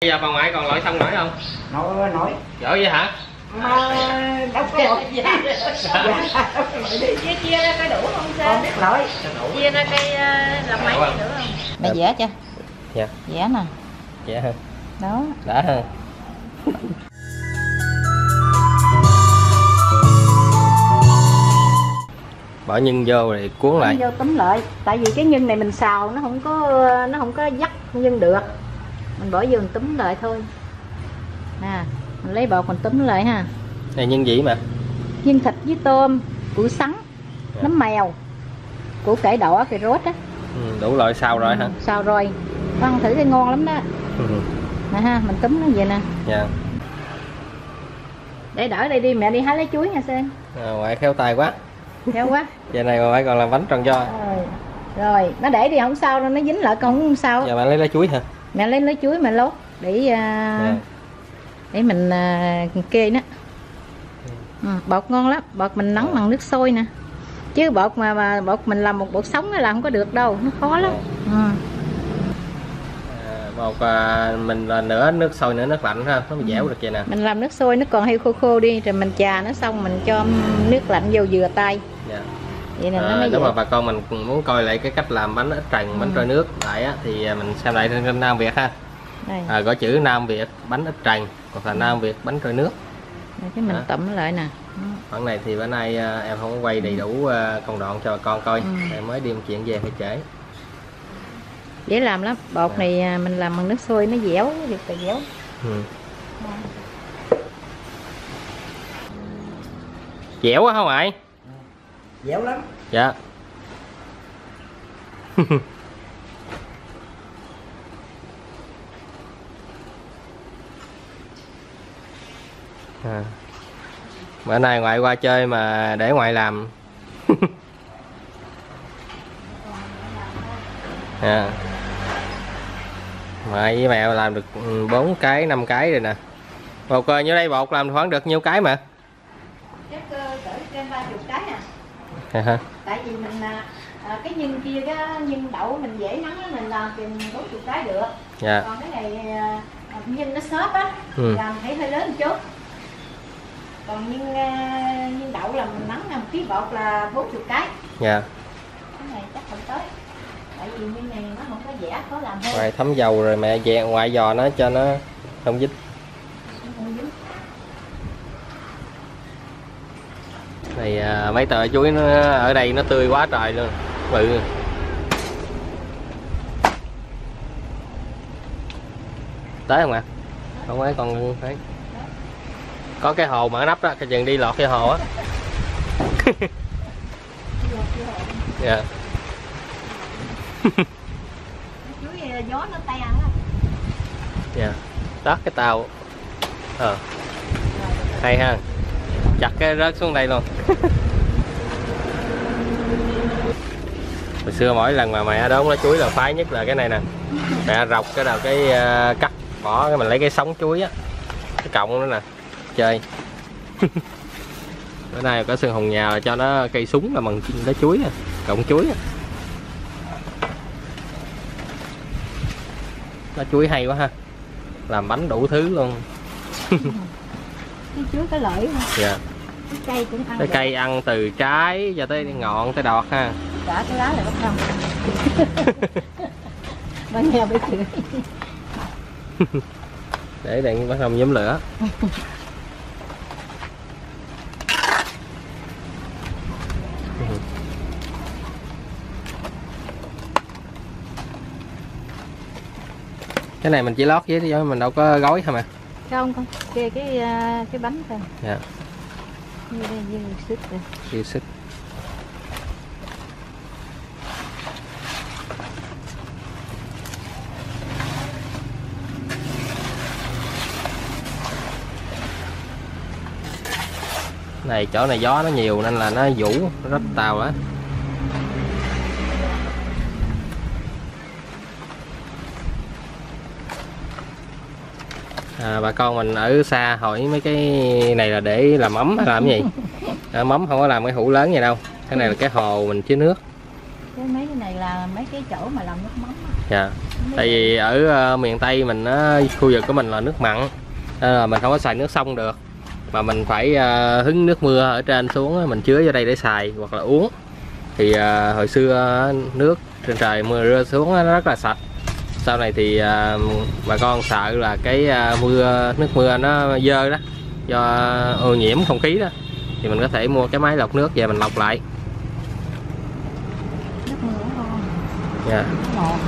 Bây giờ bà ngoại còn lội xong nổi không? Nổi. Giỏi vậy hả? Mà đâu có lội. Chia ra cây đủ không sao? Biết lội. Chia ra cây làm mấy cây nữa không? Mẹ vẽ chưa? Dạ. Vẽ nè. Dạ hơn. Đó. Đã hơn. Bỏ nhân vô rồi cuốn lại. Vô túm lại. Tại vì cái nhân này mình xào nó không có dắt nhân được. Mình bỏ vô mình túm lại thôi. Nè, mình lấy bột mình túm lại ha. Này nhân gì mà? Nhân thịt với tôm, củ sắn, nấm mèo, củ cải đỏ, cà rốt á. Đủ loại xào rồi hả? Xào rồi. Con ăn thử cái ngon lắm đó. Nè ha, mình túm nó vậy nè. Dạ. Để đỡ đây đi, mẹ đi hái lấy chuối nha Sen. Ngoại khéo tay quá. Khéo quá. Giờ này mà phải còn làm bánh tròn do. Rồi, nó để đi không sao đâu, nó dính lại con không sao. Giờ bạn lấy lá chuối hả? Mẹ lấy chuối mẹ lốt để mình kê nó. Bột ngon lắm, bột mình nấu bằng nước sôi nè. Chứ bột mà bột mình làm một bột sống là không có được đâu, nó khó lắm. Bột mình là nửa nước sôi nửa nước lạnh ha, nó mới dẻo được vậy nè. Mình làm nước sôi nó còn hơi khô khô đi, rồi mình chà nó xong mình cho nước lạnh vô vừa tay. Dạ. Vậy là nó mới nếu dễ. mà bà con mình muốn coi lại cái cách làm bánh ít trần, bánh trôi nước lại á, thì mình xem lại trên kênh Nam Việt ha. Gõ chữ Nam Việt bánh ít trần hoặc là Nam Việt bánh trôi nước. Rồi cái mình tẩm lại nè. Bản này thì bữa nay em không có quay đầy đủ công đoạn cho bà con coi, em mới đi một chuyện về hơi trễ. Dễ làm lắm, bột này mình làm bằng nước sôi nó dẻo, được là dẻo. Dẻo quá hả ngoại? Dẻo lắm. Dạ. Bữa nay ngoại qua chơi mà để ngoại làm. Ngoại với mẹ làm được 4 cái 5 cái rồi nè. Bột như đây bột làm khoảng được nhiêu cái mà? Chắc cỡ trên 30 cái à. Hả? Tại vì mình cái nhân kia, cái nhân đậu mình dễ nắng á, mình làm thì 40 cái được. Dạ. Còn cái này nhân nó xốp á, làm thấy hơi lớn một chút. Còn nhân đậu là mình nắng 1 ký bột là 40 cái. Dạ. Cái này chắc không tới. Tại vì nhân này nó không có dẻ, khó làm hơn. Ngoại thấm dầu rồi mẹ về ngoại giò nó cho nó không dính. Này mấy tờ chuối nó ở đây nó tươi quá trời luôn, bự. Tới không ạ? Không ấy còn thấy. Có cái hồ mở nắp đó, cái chừng đi lọt cái hồ á. Dạ. Chuối gió nó tan lắm. Dạ. Tắt cái tàu. Hay ha. Chặt cái rớt xuống đây luôn. Hồi xưa mỗi lần mà mẹ đốn lá chuối là phái nhất là cái này nè. Mẹ rọc cái đầu cái cắt bỏ cái mình lấy cái sống chuối á, cái cọng nữa nè, chơi. Bữa nay có Sơn Hồng nhà là cho nó cây súng là bằng lá chuối à, cọng chuối à. Lá chuối hay quá ha, làm bánh đủ thứ luôn. Cái chuối có lợi ha. Dạ. Cái cây cũng ăn. Cái cây ăn từ trái cho tới ngọn tới đọt ha. Cả cái lá này bắt không. Nó nghe biết chữ. Để đèn bắt không nhóm lửa. Cái này mình chỉ lót với mình đâu có gói hả mà. Không con, kê cái bánh thôi. Dạ. Như đây dư sức rồi. Dư sức. Này chỗ này gió nó nhiều nên là nó vũ, nó rách tàu á. Bà con mình ở xa hỏi mấy cái này là để làm mắm hay làm cái gì? Mắm không có làm cái hũ lớn vậy đâu. Cái này là cái hồ mình chứa nước. Cái mấy cái này là mấy cái chỗ mà làm nước mắm. Dạ. Tại vì ở miền Tây mình á, khu vực của mình là nước mặn nên là mình không có xài nước sông được, mà mình phải hứng nước mưa ở trên xuống mình chứa vô đây để xài hoặc là uống. Thì hồi xưa nước trên trời mưa rơi xuống nó rất là sạch. Sau này thì bà con sợ là cái nước mưa nó dơ đó, do ô nhiễm không khí đó, thì mình có thể mua cái máy lọc nước về mình lọc lại. Nước mưa ngon. Yeah. Ngọt.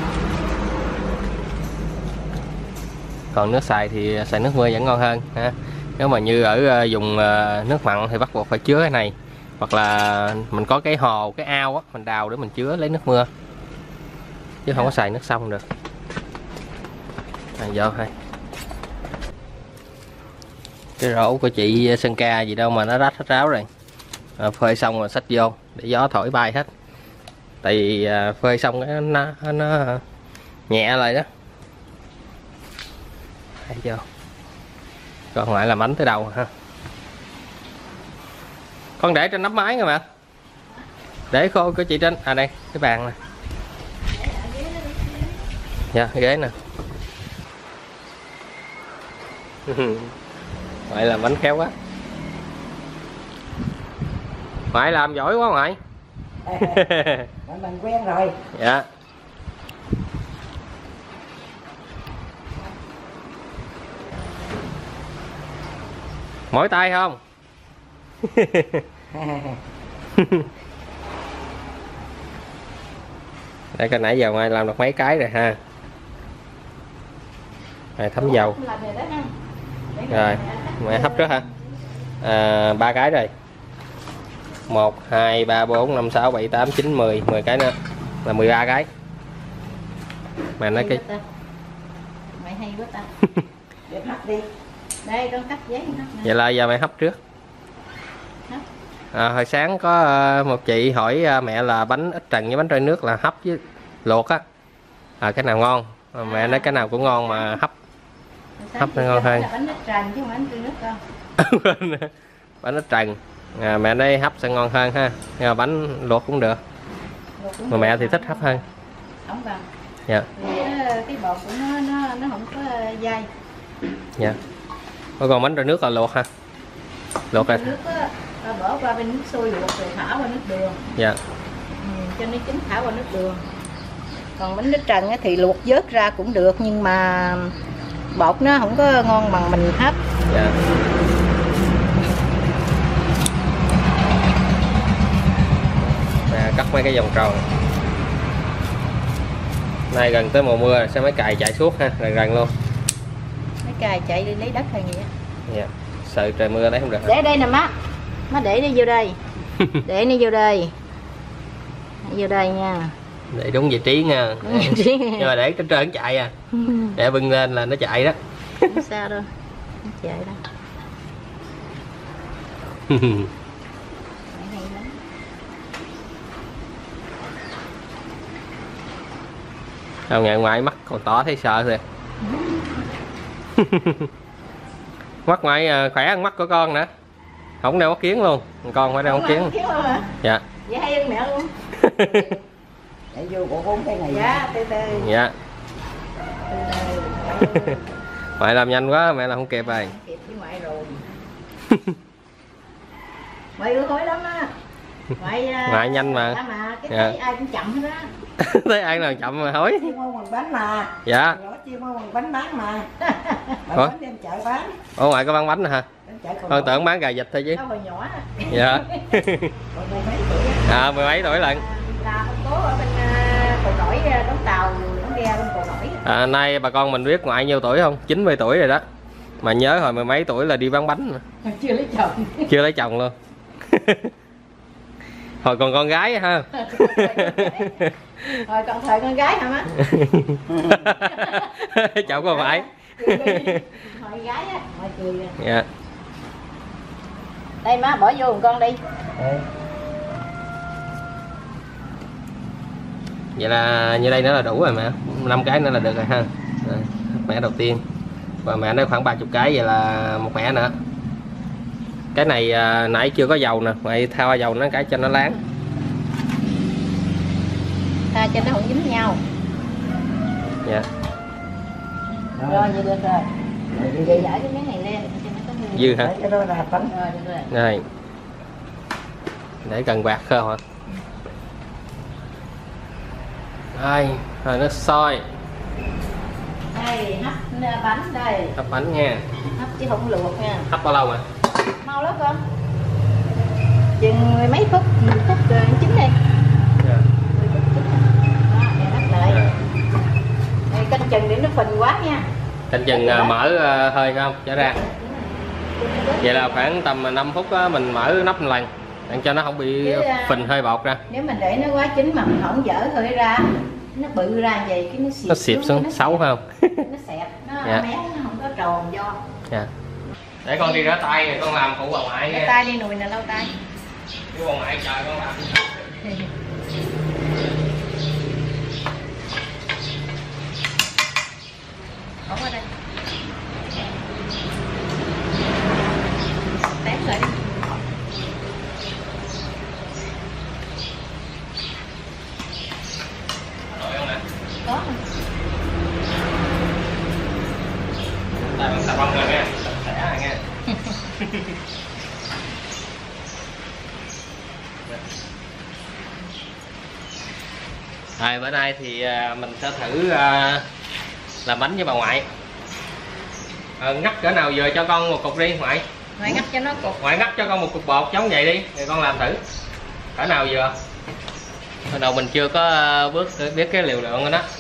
Còn nước xài thì xài nước mưa vẫn ngon hơn ha. Nếu mà như ở vùng nước mặn thì bắt buộc phải chứa cái này, hoặc là mình có cái hồ, cái ao á, mình đào để mình chứa lấy nước mưa, chứ không có xài nước sông được. Vô hay cái rổ của chị Sơn Ca gì đâu mà nó rách hết ráo rồi. Phơi xong rồi xách vô để gió thổi bay hết. Tại vì phơi xong cái nó nhẹ lại đó. Thấy chưa? Còn lại là bánh tới đầu ha. Con để trên nắp máy rồi mà. Để khô của chị trên. À đây, cái bàn nè. Dạ, ghế nè. Ngoại làm bánh khéo quá. Ngoại làm giỏi quá ngoại. Mình quen rồi. Dạ. Mỏi tay không? Đây cái nãy giờ ngoại làm được mấy cái rồi ha. Này thấm dầu. Rồi, mẹ hấp trước hả? 3 cái rồi. 1, 2, 3, 4, 5, 6, 7, 8, 9, 10. 10 cái nữa là 13 cái. Mẹ nói cái Mày hay quá ta. Để hấp đi. Đây con cắt giấy hấp. Vậy là giờ mẹ hấp trước. Hồi sáng có một chị hỏi mẹ là bánh ít trần với bánh trôi nước là hấp với luộc á, cái nào ngon? Mẹ nói cái nào cũng ngon mà hấp nó ngon hơn. Bánh ít trần chứ không bánh trôi nước con. Bánh ít trần mẹ nói hấp sẽ ngon hơn ha, nhưng mà bánh luộc cũng được, mà mẹ thì thích hấp hơn. Không bằng. Dạ. Cái bột của nó không có dai. Dạ. Còn bánh trôi nước là luộc ha. Luộc rồi. Nước á, bỏ qua bên nước sôi luộc rồi thả qua nước đường. Dạ. Cho nó chín thả qua nước đường. Còn bánh ít trần thì luộc vớt ra cũng được, nhưng mà bột nó không có ngon bằng mình hấp. Dạ. Cắt mấy cái vòng tròn. Nay gần tới mùa mưa sẽ mấy cày chạy suốt ha, gần luôn. Mấy cày chạy đi lấy đất hay gì á. Dạ. Sợ trời mưa đấy không được. Để đây nè má. Má để đi vô đây. Để nó vô đây. Vô đây nha. Để đúng vị trí nha. Nhưng mà để trên trời chạy à. Để bưng lên là nó chạy đó. Không sao đâu. Nó chạy đó. Không ngại ngoại mắt còn tỏ thấy sợ rồi. Mắt ngoại khỏe hơn mắt của con nữa. Không đeo mắt kiến luôn. Con phải đeo mắt kiến. Dạ. Vậy hay hơn mẹ luôn. Để vô bộ 4 cái này. Dạ, từ từ. Dạ. Ngoại làm nhanh quá, mẹ làm không kịp rồi. Kịp với ngoại rồi. Ngoại ưa thối lắm á. Ngoại nhanh mà. Cái thấy ai cũng chậm hết á. Thấy ai nào chậm mà hối. Chiên mua bằng bánh mà. Dạ. Chiên mua bằng bánh bán mà. Ủa? Bánh đem chợ bán. Ủa ngoại có bán bánh hả? Con tưởng bán gà vịt thôi chứ. Hồi nhỏ á. Dạ. Còn 10 mấy tuổi á. 10 mấy tuổi lận. Là ông cố ở bên Cầu Nổi, đóng tàu, đóng ghe bên Cầu Nổi. Nay bà con mình biết ngoại nhiêu tuổi không? 90 tuổi rồi đó. Mà nhớ hồi 10 mấy tuổi là đi bán bánh mà. Chưa lấy chồng. Chưa lấy chồng luôn. Hồi còn con gái ha. Hồi còn thời con gái hả má? Chồng con phải. Hồi gái á, mọi cười rồi. Dạ. Đây má bỏ vô một con đi. Vậy là như đây nữa là đủ rồi mẹ. 5 cái nữa là được rồi ha. Rồi, mẻ đầu tiên. Và mẹ nói khoảng 30 cái, vậy là một mẻ nữa. Cái này nãy chưa có dầu nè, mày thao dầu nó cái cho nó láng. Tha cho nó không dính nhau. Dạ. Rồi vậy được rồi. Vậy đỡ cái miếng này lên cho nó có mùi. Dư hả? Để cái đó là bánh. Rồi được rồi. Đây. Để cần bạc không hả? Đây, rồi nó sôi. Đây hấp bánh đây. Hấp bánh nha. Hấp chứ không luộc nha. Hấp bao lâu mà? Mau lắm con. Chừng mười mấy phút, 10 phút rồi chín đi. Dạ. 10 phút chín. Đó, để hấp lại. Dạ. Đây canh chừng để nó phình quá nha. Canh chừng mở hơi không? Trở ra. Vậy là khoảng tầm 5 phút đó, mình mở nắp một lần để cho nó không bị Chứ, phình hơi bọt ra. Nếu mình để nó quá chín mà mình không dở hơi ra, nó bự ra vậy cái Nó xịp xuống nó xấu phải không? nó xẹp, nó Dạ. méo, nó không có tròn do. Dạ. Để con đi rửa tay rồi con làm phụ bà ngoại Lau nha. tay đi nùi nè, lau tay. Chứ bà ngoại trời con làm. Bỏ qua đây. Tém lại đi. Nổi không nè? Có. Tay bằng xà bông rồi nha. Sạch sẽ rồi nha. Rồi bữa nay thì mình sẽ thử làm bánh với bà ngoại. Ngắt cỡ nào giờ cho con một cục đi ngoại. Ngoại ngắt cho nó cục. Ngoại ngắt cho con một cục bột giống vậy đi, rồi con làm thử. Cỡ nào vừa? Hồi đầu mình chưa có biết cái liều lượng của nó.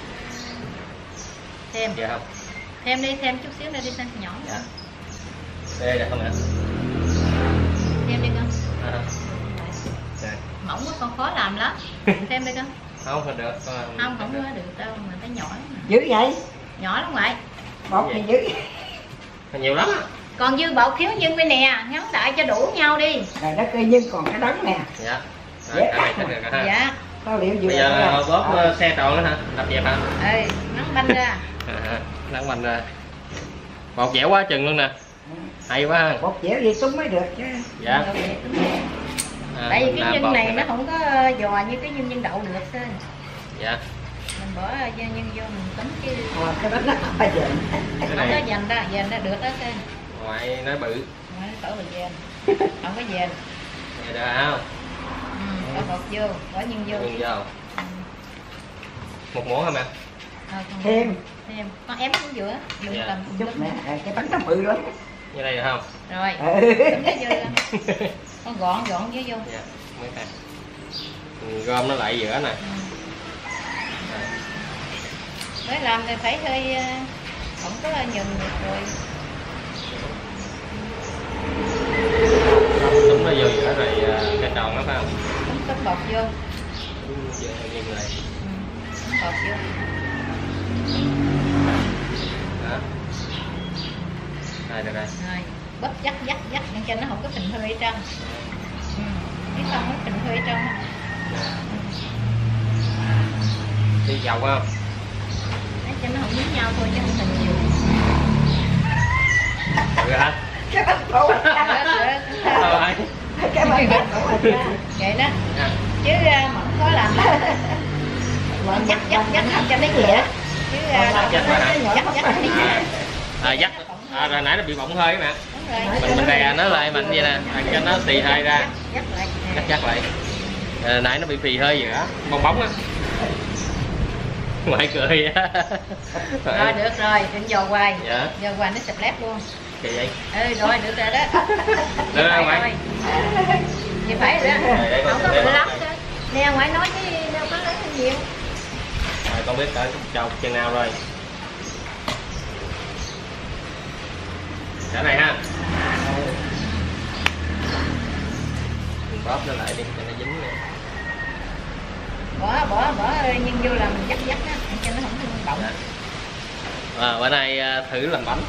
Thêm. Dạ không? Thêm đi, thêm chút xíu nữa đi sang nhỏ. Dạ. Đây được không ạ? Thêm đi con. Dạ. Mỏng quá con khó làm lắm. Thêm đi con. Không được. Không có được đâu mà thấy nhỏ lắm. Dữ vậy? Nhỏ lắm ngoại. Bột thì dữ. Nhiều lắm. Còn dư bột thiếu nhân bên nè, ngắn lại cho đủ nhau đi. Trời đất ơi, nhưng còn cái đống nè. Dạ. Rồi, cái này chắc được rồi ha. Dạ. Tao liệu vừa. Bây giờ bóp xe tròn nữa hả? Đập dẹp hả? Ê, nắng banh ra. Nắng banh ra. Bột dẻo quá chừng luôn nè. Hay quá ha. Bột dẻo gì túm mới được chứ. Dạ. Tại vì cái làm nhân bột này nó không có giò như cái nhân đậu được thôi. Dạ. Mình bỏ nhân vô mình tính chứ. Cái đó nó phải dần. Cái Không có này dành ra được đó cơ. ngoại nói bự. Ngoại nó tổ là dền. Không có dền. Vậy được không? Bỏ bột vô, bỏ nhân vô. Nhân vô. Một muỗng hả mẹ? Thêm. Thêm. Con ém xuống giữa. Đừng Dạ. cầm Chút nè, cái bánh nó bự lắm. Như đây được không? Rồi. Ừ. Tấm nó vô. Con gọn dưới vô. Dạ. Mới tay. Gom nó lại giữa nè. Mới làm thì phải hơi không có nhừng được rồi. Đúng nó vô giữa rồi cái tròn nó phải không? Tấm tấm bột vô. Vừa nhìn lại. Tấm bột vô. Đó. Đây được rồi. Rồi, bóp dắt để cho nó không có phình hơi ở trong. Cái không nó phình hơi ở trong. Đi dầu không? Để cho nó không dính nhau thôi chứ không phình nhiều. Được hả? Cái bánh bột. Rồi. Cái bánh bột. Vậy đó. Dạ. Chứ mà không có làm dắt không cho nó nhẹ. Chứ dắt Dắt. Rồi nãy nó bị bỏng hơi mà. Đúng rồi. Mình đè nó lại mạnh vậy nè, cho nó xì hơi ra. Dắt lại. Chắc lại. Nãy nó bị phì hơi giữa, bong bóng á. Ngoại cười á. Rồi được rồi, đừng dò hoài. Dạ. Dò hoài nó sập lép luôn. Kỳ vậy? Rồi được rồi đó. Được rồi ngoại. Thì phải rồi đó. Đây, Không có đây, bự đây. lắm thôi. Nè ngoại nói chứ đâu có lấy nhiều. Rồi con biết cỡ chầu chừng nào rồi. Cái này ha. Bóp nó lại đi cho nó dính nè. Bỏ nhân vô làm dắt á cho nó không bọng. Bữa nay thử làm bánh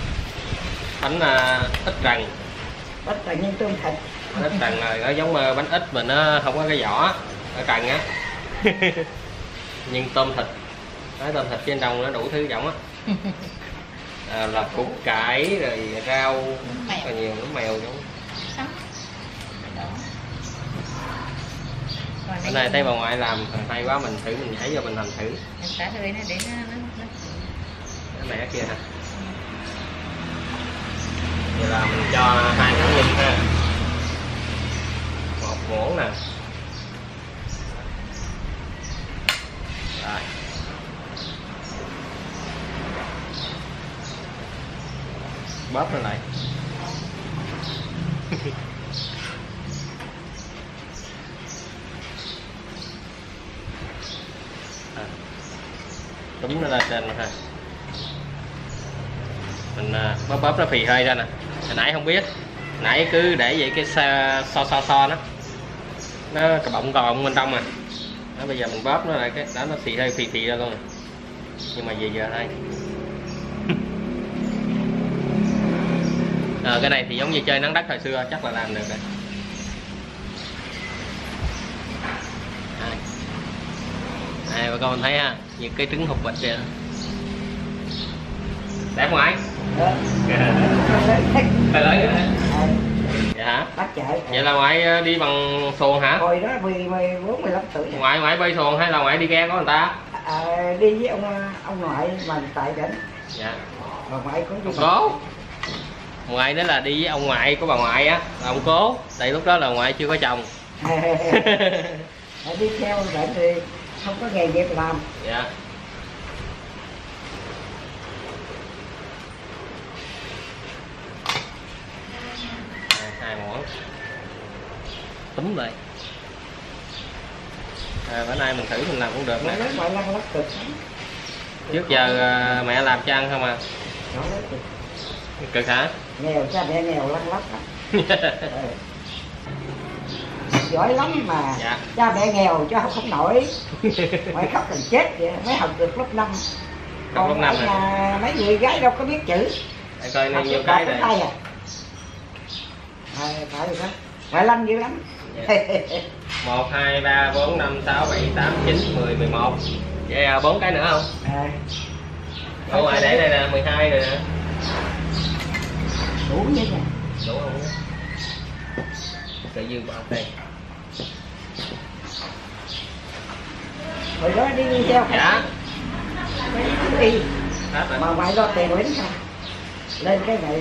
ít trần. Bánh là nhân tôm thịt. Ít trần là nó giống bánh ít mà nó không có cái vỏ ở trần á. Nhưng tôm thịt, cái tôm thịt trên trong nó đủ thứ giống á. Là củ cải rồi rau rất là nhiều, nước mèo nữa. Bữa nay thấy bà ngoại làm hay quá, mình thử mình nhảy vô mình làm thử. Xả hơi nó để nó cái này kia hả? Vậy là mình cho 2 củ nhân ha, 1 muỗng nè, rồi bóp nó lại. Túm nó lên trên ha, mình bóp nó phì hơi ra nè. Hồi nãy không biết, nãy cứ để vậy cái so nó cà bọng bên trong mà. Đó, bây giờ mình bóp nó lại cái đó nó xì hơi phì ra luôn rồi. Nhưng mà về giờ thôi. Cái này thì giống như chơi nắng đất hồi xưa, chắc là làm được rồi. Đây bà con thấy ha, những cái trứng hột vịt kìa. Đẹp không ai? Phải lấy cái này. Dạ hả? Bắt chạy. Vậy là ngoại đi bằng xuồng hả? Hồi đó 14-15 tuổi. Ngoại bay xuồng hay là ngoại đi ghe có người ta? Đi với ông ngoại mà tại đỉnh. Dạ. Bà ngoại cũng đi. Ông cố. Ngoại đó là đi với ông ngoại của bà ngoại á, là ông cố. Tại lúc đó là ngoại chưa có chồng. Đi theo đỉnh thì không có nghề nghiệp làm. Dạ. Hai muỗng túm lại. Bữa nay mình thử mình làm cũng được nè. Ngoại lăn lóc cực. Trước giờ mẹ làm cho ăn không à? Cực hả? Nghèo, cha mẹ nghèo lăn lóc lắm. Giỏi lắm mà. Dạ. Cha mẹ nghèo cho học không nổi. Ngoại khóc thành chết vậy, mới học được lớp 5. Còn lớp 5 à, mấy người gái đâu có biết chữ. Để coi này nhiều cái này. Tay à? Phải rồi đó. Ngoại lăn dữ lắm. Dạ. 1, 2, 3, 4, 5, 6, 7, 8, 9, 10, 11. Vậy 4 cái nữa không? Ở ngoài để đây nè, 12 rồi nè. Đủ như nè. Đủ không? Tự dư bỏ đây. Hồi đó đi theo. Dạ. Đi. Hết rồi. Mà ngoại lo tiền lính không? Lên cái này.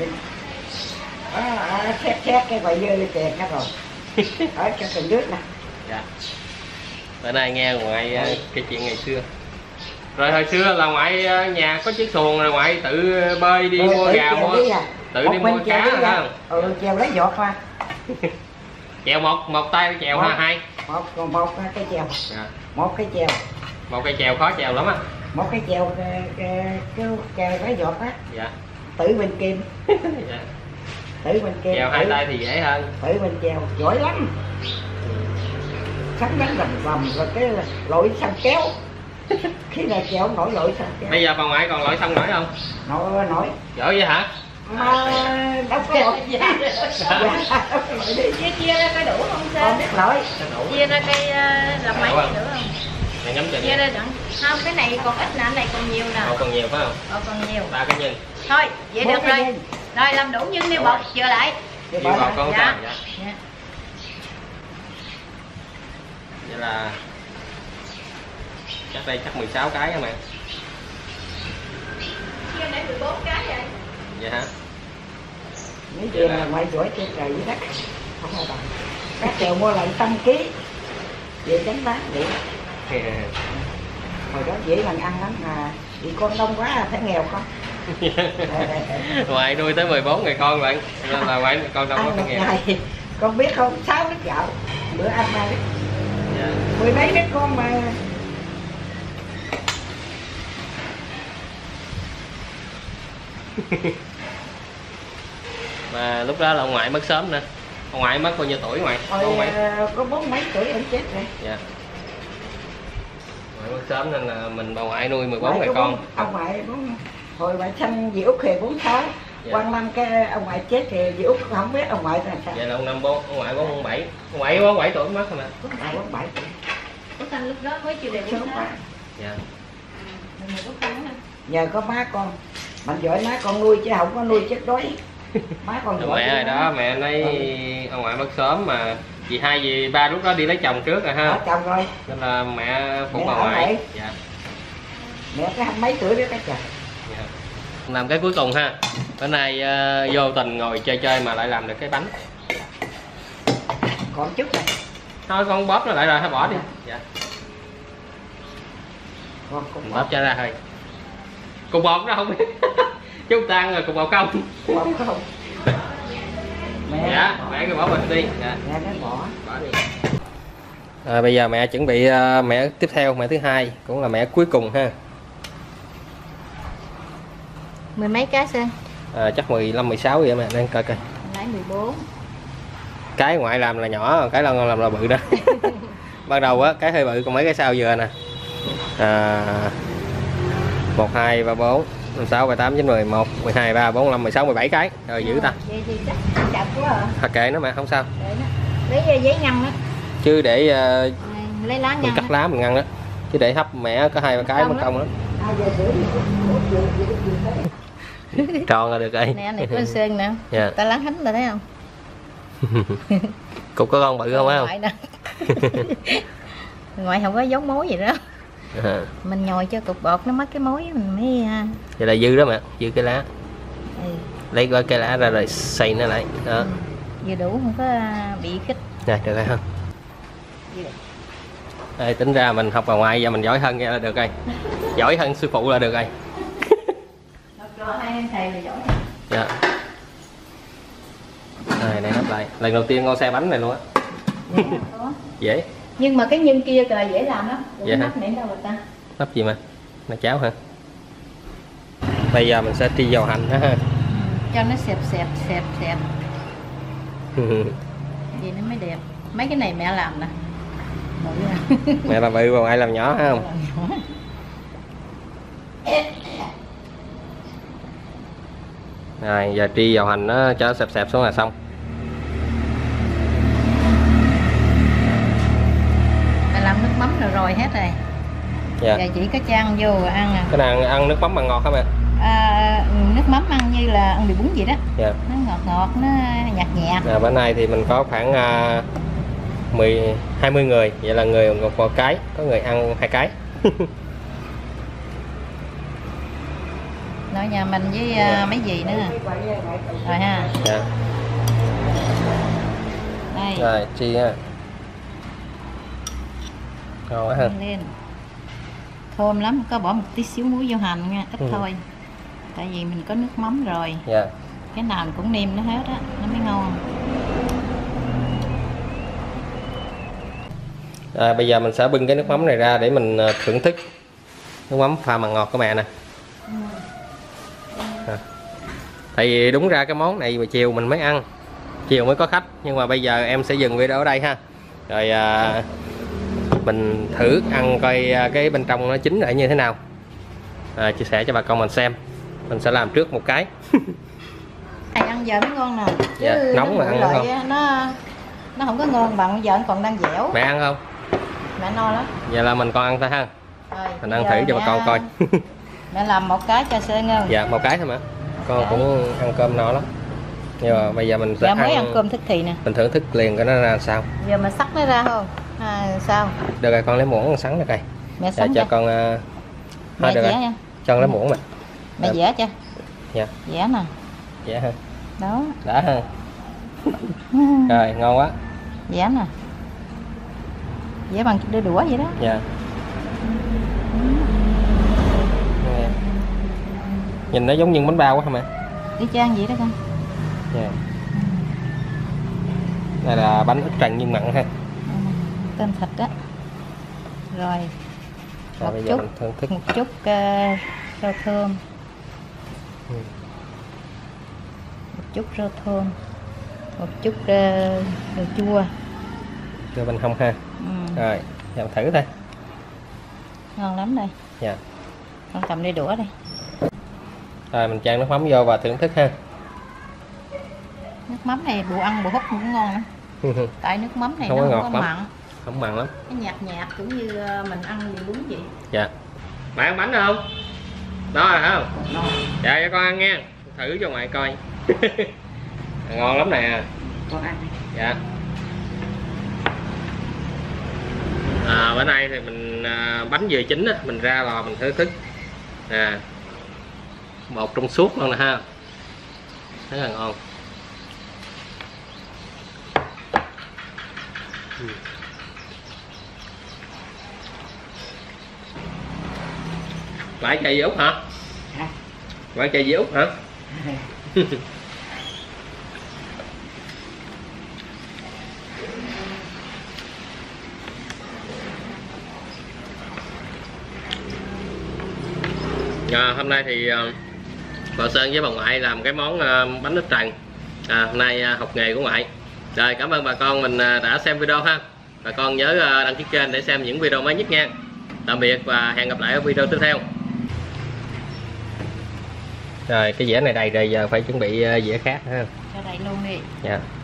Xét cái ngoại dư tiền hết rồi. Ở cho từng nước nè. Dạ. Bữa nay nghe ngoại cái chuyện ngày xưa. Rồi hồi xưa là ngoại nhà có chiếc xuồng rồi ngoại tự bơi đi mua gà mua. Tự đi mua cá hả không? Chèo lấy giọt mà. Chèo một tay chèo hai. Một cái chèo. Dạ. Một cái chèo. Một cây chèo khó chèo lắm á. Một cái chèo chèo lấy giọt á. Dạ. Tự mình kìm. Dạ. Tự mình kìm. Chèo hai tay thì dễ hơn. Tự mình chèo giỏi lắm. Sắn đánh rầm rồi cái lội săn kéo. Khi nào chèo không nổi lội săn kéo. Bây giờ bà ngoại còn lội sông nổi không? Nổi. Giỏi vậy hả? Mà đâu có lội. Chia ra cây đủ không sao? Con biết lội. Chia ra cây làm mấy cây nữa không? Này ngắm Chia ra đặng. Không, cái này còn ít nè, cái này còn nhiều nè. Còn nhiều phải không? Còn nhiều. 3 cái nhân. Thôi, vậy được rồi. Rồi làm đủ nhưng niêu bột chừa lại. Niêu bột con dạ. Dạ. Vậy là chắc đây chắc 16 cái hả mẹ? Chia để 14 cái vậy. Vậy hả? Mấy chuyện là ngoại giỏi trên trời dưới đất. Không ai bằng. Các chèo mua lại 100 kg. Về tránh bán vậy. Hồi đó dễ bằng ăn lắm mà vì con đông quá phải nghèo không? Ngoại nuôi tới 14 người con bạn nên là ngoại con đông quá phải nghèo. Ngày, con biết không, 6 lít gạo bữa ăn 3 lít. Dạ. 10 mấy đứa con mà. Mà lúc đó là ông ngoại mất sớm nè. Ông ngoại mất bao nhiêu tuổi ngoại? Có 4 mấy tuổi anh chết rồi. Dạ. Ngoại mất sớm nên là mình bà ngoại nuôi 14 người con. Ông ngoại hồi bà sanh dì Út thì 46. Dạ. Quang Lâm cái ông ngoại chết thì dì Út không biết ông ngoại là sao. Vậy là ông năm ông ngoại 47. Ông ngoại 47 tuổi mất rồi mà. Ông ngoại 47 tuổi. Út Thanh lúc đó mới chưa đầy 4 tháng. Dạ. Nhờ có má con. Mạnh giỏi má con nuôi chứ không có nuôi chết đói. Má con giỏi. Mẹ rồi đó, mẹ nói ông ngoại mất sớm mà dì hai dì ba lúc đó đi lấy chồng trước rồi ha. Ở chồng rồi. Nên là mẹ phụ bà ngoại. Dạ. Mẹ cái 20 mấy tuổi đó cái trời. Dạ. Làm cái cuối cùng ha. Bữa nay vô tình ngồi chơi mà lại làm được cái bánh. Còn chút này. Thôi con bóp nó lại rồi, thôi bỏ đi. Dạ. Còn Bóp cho ra thôi. Cục bột nó không biết. Chúng ta rồi cục bột không? bóp không? Dạ, mẹ cứ bỏ mình đi. Dạ. Mẹ nó bỏ đi. Bây giờ mẹ chuẩn bị mẻ tiếp theo, mẻ thứ hai cũng là mẻ cuối cùng ha. Mười mấy cái Sơn? Chắc 15, 16 vậy mẹ, đang coi coi. Lấy 14. Cái ngoại làm là nhỏ, cái làm là bự đó. Ban đầu á cái hơi bự, còn mấy cái sau vừa nè. 1, 2, 3, 4, 5, 6, 7, 8, 9, 10, 1, 12, 13, 14, 15, 16, 17 cái. Rồi giữ ta. Vậy thì chắc chặt quá à. Thôi kệ nó mẹ, không sao. Lấy giấy ngăn đó. Chứ để lấy lá mình ngăn. cắt lá mình ngăn đó. Chứ để hấp mẻ có 2, 3 cái mất công lắm. Tròn là được rồi. Nè, này có Sơn nè. Dạ. Ta lá hánh rồi thấy không? Cục có con bự không phải không? Ngoại, ngoại không có giống mối gì đó. Mình nhồi cho cục bột nó mất cái mối mình mới. Vậy là dư đó mẹ, dư cái lá. Ừ. Lấy qua cái lá ra rồi xay nó lại đó. Ừ. Vừa đủ, không có bị khích. Rồi được rồi không? Đây, tính ra mình học bà ngoại giờ mình giỏi hơn nghe là được rồi. Giỏi hơn sư phụ là được rồi. Cho hai anh thầy là giỏi. Dạ. Này nắp lại. Lần đầu tiên con xe bánh này luôn á. Dễ. Nhưng mà cái nhân kia là dễ làm lắm. Vậy hả? Nắp nệm đâu rồi ta? Nắp gì mà? Là cháo hả? Bây giờ mình sẽ tri dầu hành đó ha. Cho nó xẹp. Vậy nó mới đẹp. Mấy cái này mẹ làm nè. Mẹ làm bự, bà ngoại làm nhỏ ha không? Rồi giờ tri dầu hành nó cho nó xẹp xuống là xong. Mẹ làm nước mắm rồi hết rồi. Dạ. Giờ chỉ có chan vô rồi ăn à. Cái này ăn nước mắm bằng ngọt hả mẹ? Nước mắm ăn như là ăn mì bún vậy đó. Dạ. Nó ngọt, nó nhạt. Bữa nay thì mình có khoảng 20 người, vậy là người một cái, có người ăn 2 cái. Nội nhà mình với mấy gì nữa rồi ha. Dạ. Đây. Rồi chi ha. Ngon quá ha. Lên. Thơm lắm, có bỏ một tí xíu muối vô hành nha, ít thôi. Tại vì mình có nước mắm rồi. Dạ. Cái nào cũng nêm nó hết á, nó mới ngon. Bây giờ mình sẽ bưng cái nước mắm này ra để mình thưởng thức nước mắm pha mặn ngọt của mẹ nè. Tại vì đúng ra cái món này mà chiều mình mới ăn, chiều mới có khách, nhưng mà bây giờ em sẽ dừng video ở đây ha. Rồi mình thử ăn coi cái bên trong nó chín lại như thế nào, chia sẻ cho bà con mình xem. Mình sẽ làm trước một cái. Này ăn giờ mới ngon nè. Dạ, nóng mà ăn ngon. Nó không có ngon bằng bây giờ nó còn đang dẻo. Mẹ ăn không? Mẹ no lắm. Vậy là mình còn ăn thôi ha. Rồi, mình ăn thử cho bà con coi. Mẹ làm một cái cho Sơn không? Dạ, một cái thôi mà. Con cũng ăn cơm no lắm. Nhưng mà bây giờ mình sẽ mới ăn cơm thức thì nè. Mình thưởng thức liền coi nó ra sao. Giờ mình sắc nó ra không? Sao? Được rồi, con lấy muỗng sắn được rồi. Mẹ sắn cho con mẹ được dẻ rồi. nha. Cho con lấy muỗng mà. Mẹ dẻ cho. Dạ. Dẻ nè. Dẻ ha. Đó. Đã ha. Rồi, ngon quá. Dẻ nè. Dẻ bằng đôi đũa vậy đó. Dạ. Nhìn nó giống như bánh bao quá hả mẹ? Đi chan vậy đó con. Dạ. Đây là bánh ức trần nhưng mặn ha. Tôm thịt đó. Rồi. Bây giờ mình thưởng thức một chút rau thơm. Một chút rau thơm. Một chút đồ chua. Cho bên hông ha. Rồi, giờ thử thôi. Ngon lắm đây. Dạ. Con cầm đi đũa đây. Rồi mình chan nước mắm vô và thưởng thức ha. Nước mắm này bộ ăn bộ hút cũng ngon lắm. Tại nước mắm này không nó có không ngọt có lắm. mặn. Không mặn lắm. Nó nhạt cũng như mình ăn mì bún vậy. Dạ. Bạn ăn bánh không? Đó rồi không? Dạ cho con ăn nha. Thử cho ngoại coi. Ngon lắm nè. Con ăn. Dạ. Bữa nay thì mình bánh vừa chín á, mình ra lò mình thưởng thức. bột trong suốt luôn nè ha, rất là ngon. Phải cây gì Út hả? Hả? Phải cây gì Út hả? Hôm nay thì bà Sơn với bà ngoại làm cái món bánh nước trần. Hôm nay học nghề của ngoại. Rồi, cảm ơn bà con mình đã xem video ha. Bà con nhớ đăng ký kênh để xem những video mới nhất nha. Tạm biệt và hẹn gặp lại ở video tiếp theo. Rồi, cái dĩa này đầy rồi, giờ phải chuẩn bị dĩa khác ha. Cho đầy luôn đi. Dạ.